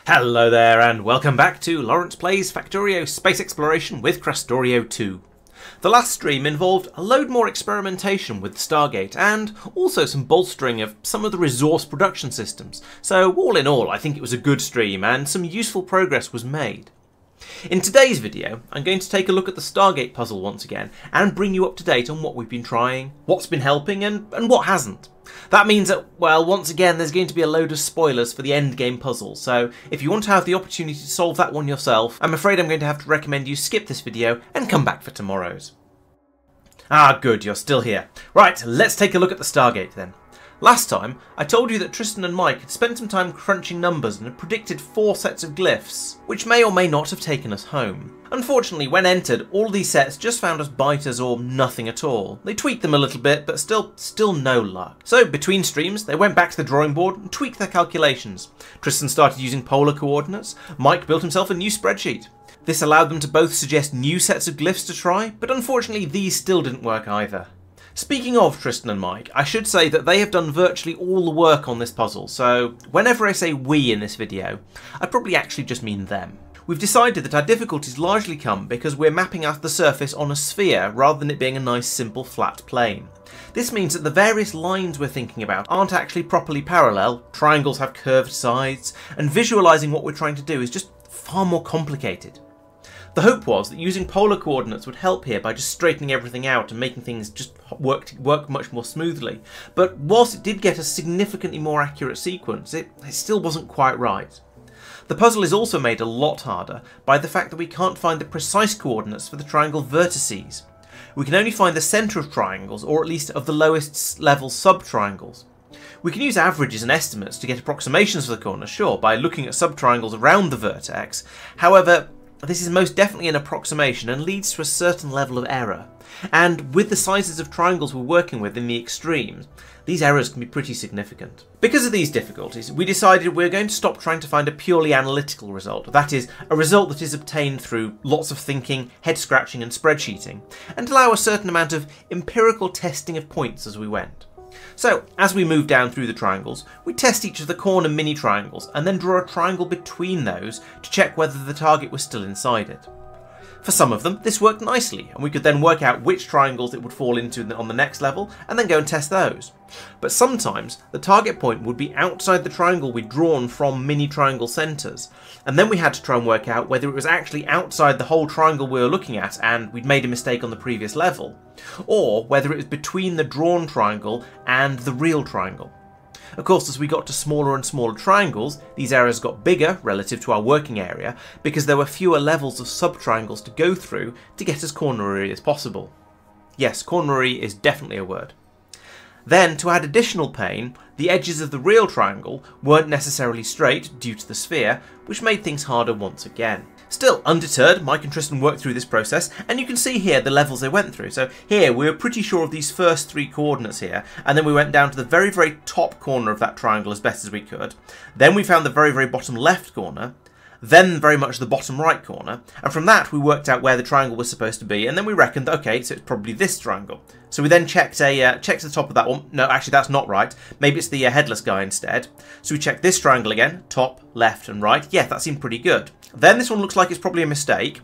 Hello there and welcome back to Laurence Plays Factorio Space Exploration with Krastorio². The last stream involved a load more experimentation with Stargate and also some bolstering of some of the resource production systems, so all in all I think it was a good stream and some useful progress was made. In today's video I'm going to take a look at the Stargate puzzle once again and bring you up to date on what we've been trying, what's been helping and what hasn't. That means that, well, once again there's going to be a load of spoilers for the endgame puzzle, so if you want to have the opportunity to solve that one yourself, I'm afraid I'm going to have to recommend you skip this video and come back for tomorrow's. Ah, good, you're still here. Right, let's take a look at the Stargate then. Last time, I told you that Tristan and Marc had spent some time crunching numbers and had predicted 4 sets of glyphs, which may or may not have taken us home. Unfortunately, when entered, all these sets just found us biters or nothing at all. They tweaked them a little bit, but still no luck. So, between streams, they went back to the drawing board and tweaked their calculations. Tristan started using polar coordinates, Marc built himself a new spreadsheet. This allowed them to both suggest new sets of glyphs to try, but unfortunately these still didn't work either. Speaking of Tristan and Marc, I should say that they have done virtually all the work on this puzzle, so whenever I say we in this video, I probably actually just mean them. We've decided that our difficulties largely come because we're mapping out the surface on a sphere rather than it being a nice simple flat plane. This means that the various lines we're thinking about aren't actually properly parallel, triangles have curved sides, and visualising what we're trying to do is just far more complicated. The hope was that using polar coordinates would help here by just straightening everything out and making things just work much more smoothly, but whilst it did get a significantly more accurate sequence, it still wasn't quite right. The puzzle is also made a lot harder by the fact that we can't find the precise coordinates for the triangle vertices. We can only find the centre of triangles, or at least of the lowest level sub-triangles. We can use averages and estimates to get approximations for the corners, sure, by looking at sub-triangles around the vertex. However, this is most definitely an approximation and leads to a certain level of error. And with the sizes of triangles we're working with in the extremes, these errors can be pretty significant. Because of these difficulties, we decided we're going to stop trying to find a purely analytical result, that is, a result that is obtained through lots of thinking, head scratching and spreadsheeting, and allow a certain amount of empirical testing of points as we went. So, as we move down through the triangles, we test each of the corner mini triangles and then draw a triangle between those to check whether the target was still inside it. For some of them, this worked nicely, and we could then work out which triangles it would fall into on the next level, and then go and test those. But sometimes, the target point would be outside the triangle we'd drawn from mini triangle centres, and then we had to try and work out whether it was actually outside the whole triangle we were looking at and we'd made a mistake on the previous level, or whether it was between the drawn triangle and the real triangle. Of course, as we got to smaller and smaller triangles, these errors got bigger relative to our working area because there were fewer levels of sub-triangles to go through to get as cornery as possible. Yes, cornery is definitely a word. Then, to add additional pain, the edges of the real triangle weren't necessarily straight due to the sphere, which made things harder once again. Still, undeterred, Marc and Tristan worked through this process, and you can see here the levels they went through. So here, we were pretty sure of these first 3 coordinates here, and then we went down to the very, very top corner of that triangle as best as we could. Then we found the very, very bottom left corner, then very much the bottom right corner, and from that we worked out where the triangle was supposed to be, and then we reckoned, okay, so it's probably this triangle. So we then checked the top of that one. No, actually that's not right. Maybe it's the headless guy instead. So we checked this triangle again, top, left and right. Yeah, that seemed pretty good. Then this one looks like it's probably a mistake.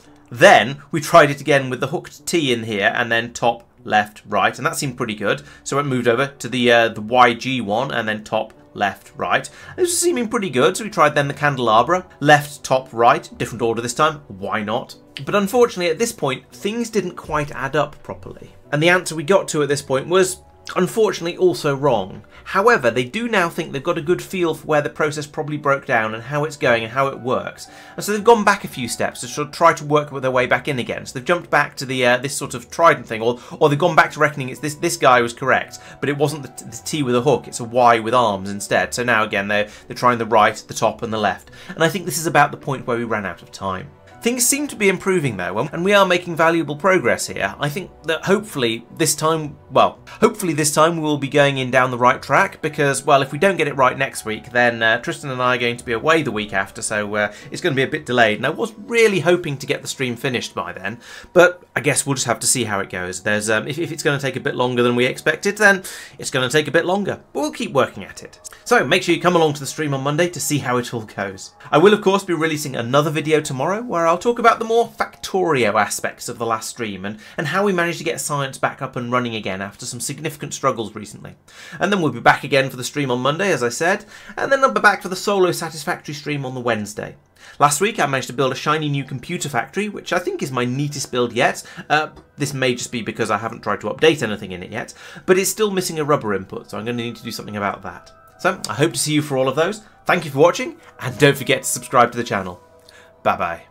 Then we tried it again with the hooked T in here, and then top, left, right, and that seemed pretty good. So it moved over to the YG one, and then top, left, right. This was seeming pretty good, so we tried then the candelabra, left, top, right, different order this time, why not? But unfortunately at this point, things didn't quite add up properly. And the answer we got to at this point was, unfortunately, also wrong. However, they do now think they've got a good feel for where the process probably broke down and how it's going and how it works. And so they've gone back a few steps to sort of try to work their way back in again. So they've jumped back to the this sort of trident thing, or they've gone back to reckoning it's this guy was correct, but it wasn't the T with a hook, it's a Y with arms instead. So now again they're trying the right, the top and the left. And I think this is about the point where we ran out of time. Things seem to be improving though, and we are making valuable progress here. I think that hopefully this time we will be going in down the right track, because, well, if we don't get it right next week, then Tristan and I are going to be away the week after, so it's going to be a bit delayed. And I was really hoping to get the stream finished by then, but I guess we'll just have to see how it goes. There's if it's going to take a bit longer than we expected, then it's going to take a bit longer, but we'll keep working at it. So make sure you come along to the stream on Monday to see how it all goes. I will, of course, be releasing another video tomorrow where I'll talk about the more Factorio aspects of the last stream and how we managed to get science back up and running again after some significant struggles recently. And then we'll be back again for the stream on Monday, as I said, and then I'll be back for the solo Satisfactory stream on the Wednesday. Last week I managed to build a shiny new computer factory, which I think is my neatest build yet. This may just be because I haven't tried to update anything in it yet, but it's still missing a rubber input, so I'm going to need to do something about that. So I hope to see you for all of those. Thank you for watching, and don't forget to subscribe to the channel. Bye bye.